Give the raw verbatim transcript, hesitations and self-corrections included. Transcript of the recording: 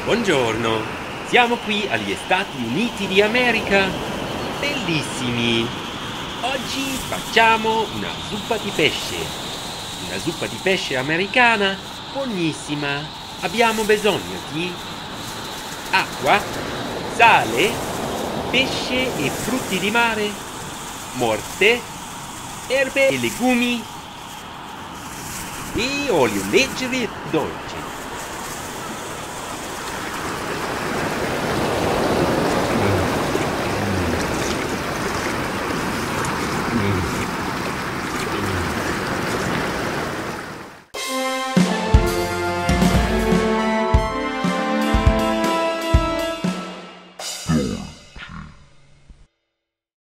Buongiorno, siamo qui agli Stati Uniti di America. Bellissimi! Oggi facciamo una zuppa di pesce. Una zuppa di pesce americana buonissima. Abbiamo bisogno di acqua, sale, pesce e frutti di mare, morte, erbe e legumi e olio leggero e dolce.